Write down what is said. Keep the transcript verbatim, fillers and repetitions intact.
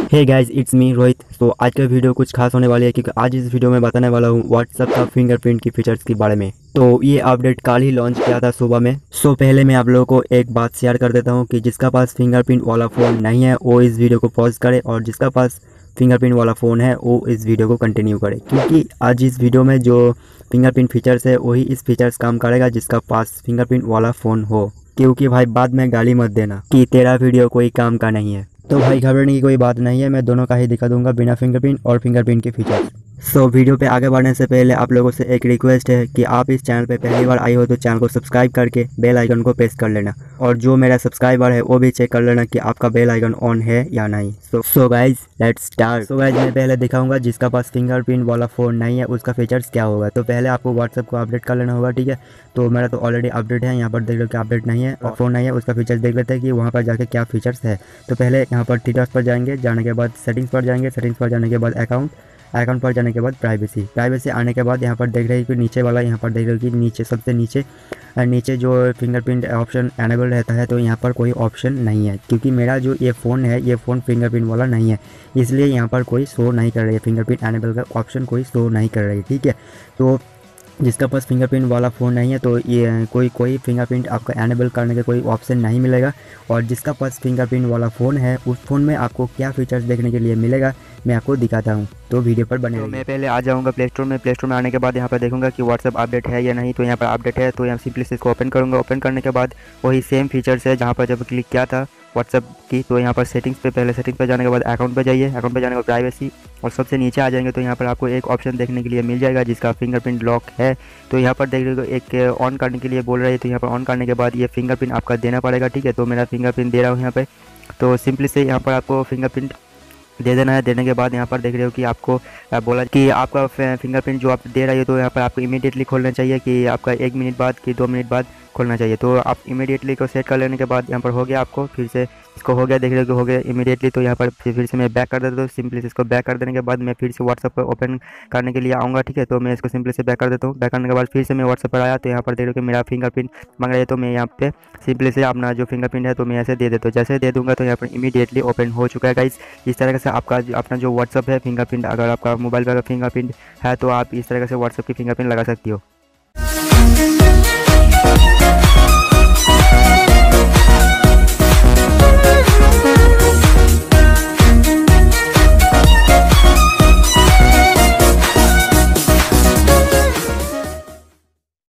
Hey guys, it's me Rohit. तो आज का वीडियो कुछ खास होने वाली है क्योंकि आज इस वीडियो में बताने वाला हूँ व्हाट्सएप का फिंगरप्रिंट की फीचर्स के बारे में। तो ये अपडेट कल ही लॉन्च किया था सुबह में। सो पहले मैं आप लोगों को एक बात शेयर कर देता हूँ कि जिसका पास फिंगरप्रिंट वाला फ़ोन नहीं है वो इस वीडियो को पॉज करे, और जिसका पास फिंगरप्रिंट वाला फ़ोन है वो इस वीडियो को कंटिन्यू करे, क्योंकि आज इस वीडियो में जो फिंगरप्रिंट फीचर्स है वही इस फीचर्स काम करेगा जिसका पास फिंगरप्रिंट वाला फ़ोन हो। क्योंकि भाई बाद में गाली मत देना कि तेरा वीडियो कोई काम का नहीं है। तो भाई घबराने की कोई बात नहीं है, मैं दोनों का ही दिखा दूंगा, बिना फिंगरप्रिंट और फिंगरप्रिंट के फीचर्स। सो वीडियो पे आगे बढ़ने से पहले आप लोगों से एक रिक्वेस्ट है कि आप इस चैनल पे पहली बार आई हो तो चैनल को सब्सक्राइब करके बेल आइकन को प्रेस कर लेना, और जो मेरा सब्सक्राइबर है वो भी चेक कर लेना कि आपका बेल आइकन ऑन है या नहीं। So so guys let's start. So guys मैं पहले दिखाऊंगा जिसका पास फिंगरप्रिंट वाला फ़ोन नहीं है उसका फीचर्स क्या होगा। तो पहले आपको व्हाट्सएप को अपडेट कर लेना होगा, ठीक है। तो मेरा तो ऑलरेडी अपडेट है, यहाँ पर देख लो कि अपडेट नहीं है और फ़ोन नहीं है, उसका फीचर्स देख लेते हैं कि वहाँ पर जाके क्या फीचर्स है। तो पहले यहाँ पर फीचर्स पर जाएंगे, जाने के बाद सेटिंग्स पर जाएंगे, सेटिंग्स पर जाने के बाद अकाउंट, आइकन पर जाने के बाद प्राइवेसी, प्राइवेसी आने के बाद यहाँ पर देख रहे हैं कि नीचे वाला, यहाँ पर देख रहे हो कि नीचे सबसे नीचे नीचे जो फिंगरप्रिंट ऑप्शन एनेबल रहता है, तो यहाँ पर कोई ऑप्शन नहीं है क्योंकि मेरा जो ये फ़ोन है ये फ़ोन फिंगरप्रिंट वाला नहीं है, इसलिए यहाँ पर कोई शो नहीं कर रही है, फिंगरप्रिंट एनेबल का ऑप्शन कोई शो नहीं कर रही है, ठीक है। तो जिसका पास फिंगरप्रिंट वाला फ़ोन नहीं है तो ये कोई कोई फिंगरप्रिंट आपको एनेबल करने का कोई ऑप्शन नहीं मिलेगा। और जिसका पास फिंगरप्रिंट वाला फ़ोन है उस फ़ोन में आपको क्या फीचर्स देखने के लिए मिलेगा मैं आपको दिखाता हूँ, तो वीडियो पर बने रहिए। तो मैं पहले आ जाऊँगा प्ले स्टोर में। प्ले स्टोर में आने के बाद यहाँ पर देखूँगा कि व्हाट्सएप अपडेट है या नहीं। तो यहाँ पर अपडेट है तो यहाँ सिंपली इसको ओपन करूँगा। ओपन करने के बाद वही सेम फीचर्स है जहाँ पर जब क्लिक किया था व्हाट्सएप की। तो यहाँ पर सेटिंग्स पे पहले सेटिंग्स पे जाने के बाद अकाउंट पे जाइए, अकाउंट पे जाने के बाद प्राइवेसी, और सबसे नीचे आ जाएंगे तो यहाँ पर आपको एक ऑप्शन देखने के लिए मिल जाएगा जिसका फिंगरप्रिंट लॉक है। तो यहाँ पर देख लीजिए एक ऑन करने के लिए बोल रही है, तो यहाँ पर ऑन करने के बाद ये फिंगरप्रिंट आपका देना पड़ेगा, ठीक है। तो मेरा फिंगरप्रिंट दे रहा हूँ यहाँ पे। तो सिंपली से यहाँ पर आपको फिंगरप्रिंट दे देना है। देने के बाद यहाँ पर देख रहे हो कि आपको बोला कि आपका फिंगरप्रिंट जो आप दे रहे हो तो यहाँ पर आपको इमीडिएटली खोलना चाहिए कि आपका एक मिनट बाद कि दो मिनट बाद खोलना चाहिए। तो आप इमीडिएटली को सेट कर लेने के बाद यहाँ पर हो गया, आपको फिर से इसको हो गया, देख रहे हो कि हो गया इमीडिएटली। तो यहाँ पर फिर फिर से मैं बैक कर देता हूँ। सिंपली से इसको बैक कर देने के बाद मैं फिर से व्हाट्सएप पर ओपन करने के लिए आऊँगा, ठीक है। तो मैं इसको सिंपली से बैक कर देता हूँ। बैक करने के बाद फिर से मैं व्हाट्सएप पर आया तो यहाँ पर देख रहे हो कि मेरा फिंगरप्रिंट मांग रहा है। तो मैं यहाँ पे सिंपली से अपना जो फिंगरप्रिंट है तो मैं ऐसे दे देता हूँ। जैसे दे दूँगा तो यहाँ पर इमीडिएटली ओपन हो चुका है गाइस। इस तरह से आपका अपना जो व्हाट्सएप है फिंगरप्रिंट, अगर आपका मोबाइल पर फिंगरप्रिंट है तो आप इस तरह से व्हाट्सएप की फिंगरप्रिंट लगा सकती हो।